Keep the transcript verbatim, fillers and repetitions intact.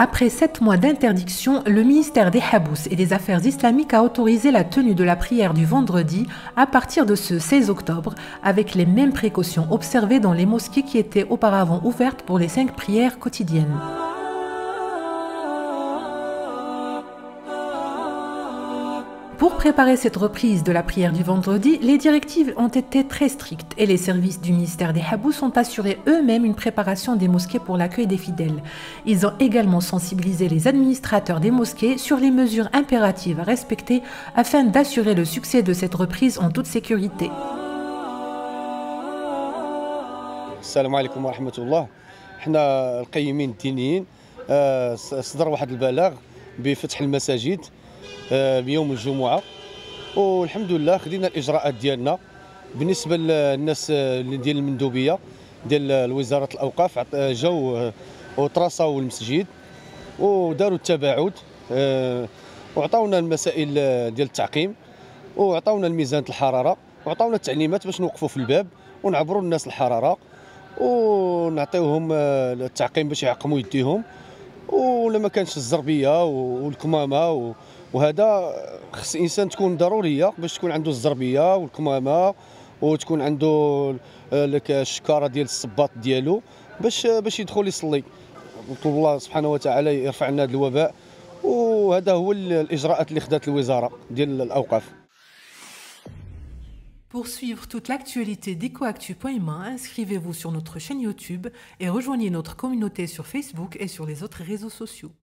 Après sept mois d'interdiction, le ministère des Habous et des Affaires islamiques a autorisé la tenue de la prière du vendredi à partir de ce seize octobre, avec les mêmes précautions observées dans les mosquées qui étaient auparavant ouvertes pour les cinq prières quotidiennes. Pour préparer cette reprise de la prière du vendredi, les directives ont été très strictes et les services du ministère des Habous ont assuré eux-mêmes une préparation des mosquées pour l'accueil des fidèles. Ils ont également sensibilisé les administrateurs des mosquées sur les mesures impératives à respecter afin d'assurer le succès de cette reprise en toute sécurité. السلام عليكم ورحمة الله. حنا القيمين الدينيين صدر واحد البلاغ بفتح المساجد بيوم الجمعة، والحمد لله خدينا الإجراءات ديالنا بالنسبة للناس ديال المندوبية ديال وزارة الأوقاف. جاو وتراصاو المسجد وداروا التباعد وعطاونا المسائل ديال التعقيم وعطاونا الميزان الحرارة وعطاونا التعليمات باش نوقفوا في الباب ونعبروا الناس الحرارة ونعطيوهم التعقيم باش يعقموا يديهم، ولما كانش الزربيه والكمامه وهذا خص الانسان تكون ضروريه باش تكون عنده الزربيه والكمامه وتكون عنده لك الشكاره ديال الصباط ديالو باش باش يدخل يصلي. نطلب الله سبحانه وتعالى يرفع عنا هذا الوباء، وهذا هو الاجراءات اللي خدات الوزاره ديال الاوقاف. Pour suivre toute l'actualité d'Ecoactu point M A, inscrivez-vous sur notre chaîne YouTube et rejoignez notre communauté sur Facebook et sur les autres réseaux sociaux.